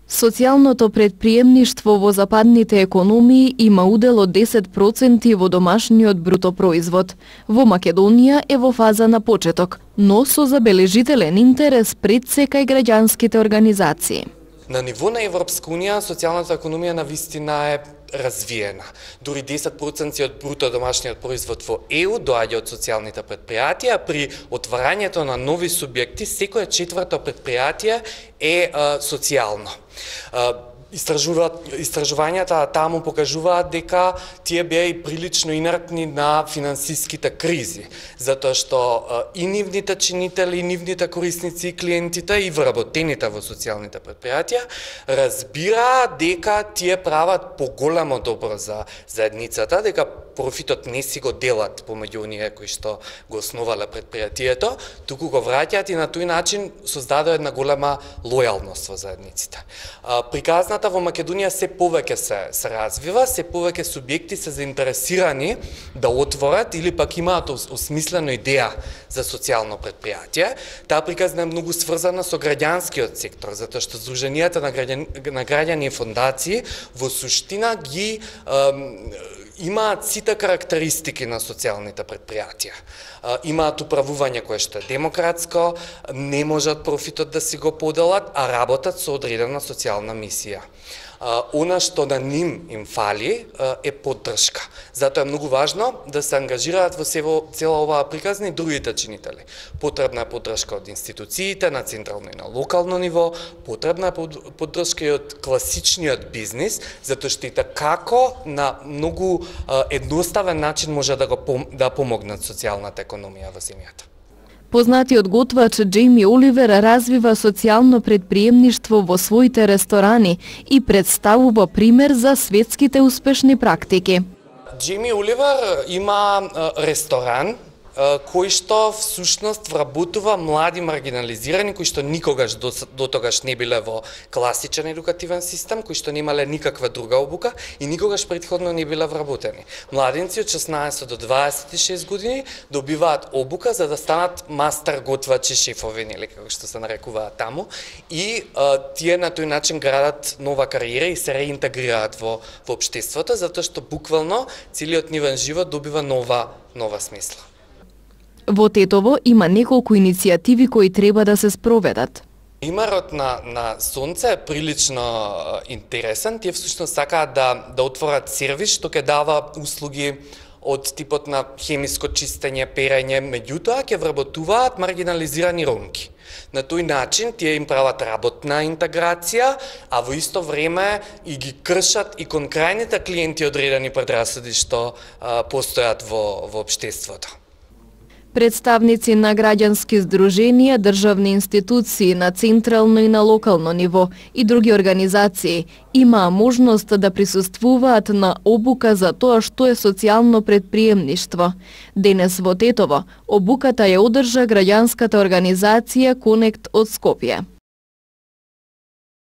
Социјалното предприемништво во западните економии има удел од 10% во домашниот бруто производ. Во Македонија е во фаза на почеток, но со забележителен интерес пред сека и граѓанските организации. На ниво на Европска унија, социјалната економија навистина е развиена. Дури 10% од бруто домашниот производ во ЕУ доаѓа од социјалните предпријатија, при отварањето на нови субјекти, секое четврто предпријатие е социјално. Истражувањата таму покажуваат дека тие беа и прилично инертни на финансиските кризи, затоа што и нивните чинители, и нивните корисници и клиентите и вработените во социјалните предпријатија разбираат дека тие прават поголемо добро за заедницата, дека профитот не си го делат помеѓу оние кои што го основале предпријатието, туку го враќаат и на тој начин создадоа една голема лојалност во заедниците. Приказната во Македонија се повеќе се развива, се повеќе субјекти се заинтересирани да отворат или пак имаат осмислена идеја за социјално предпријатие. Таа приказна е многу сврзана со граѓанскиот сектор, затоа што здруженијата на граѓани и фондации во суштина ги имаат сите карактеристики на социјалните предпријатија. Имаат управување кое што е демократско, не можат профитот да си го поделат, а работат со одредена социјална мисија. Она што на ним им фали е поддршка. Затоа е многу важно да се ангажираат во цела оваа приказна и другите чинители. Потребна е поддршка од институциите на централно и на локално ниво, потребна е поддршка и од класичниот бизнис, затоа што и како на многу едноставен начин може да помогнат социјалната економија во земјата. Познатиот готвач Џејми Оливер развива социјално предприемништво во своите ресторани и представува пример за светските успешни практики. Џејми Оливер има ресторан кој што всушност вработува млади маргинализирани кои што никогаш дотогаш не биле во класичен едукативен систем, кои што немале никаква друга обука и никогаш претходно не биле вработени. Младенци од 16 до 26 години добиваат обука за да станат мастер готвачи, шефови, нели како што се нарекуваат таму, и тие на тој начин градат нова кариера и се реинтегрираат во општеството, затоа што буквално целиот нивен живот добива нова смисла. Во Тетово има неколку иницијативи кои треба да се спроведат. Примерот на Сонце е прилично интересен. Тие всушност сакаат да отворат сервис што ќе дава услуги од типот на хемиско чистење, перење, меѓутоа ќе вработуваат маргинализирани ромки. На тој начин тие им прават работна интеграција, а во исто време и ги кршат и кон крајните клиенти одредени предрасуди што постојат во општеството. Представници на граѓански здруженија, државни институции на централно и на локално ниво и други организации имаа можност да присуствуваат на обука за тоа што е социјално предприемништво. Денес во Тетово обуката ја одржа граѓанската организација Конект од Скопје.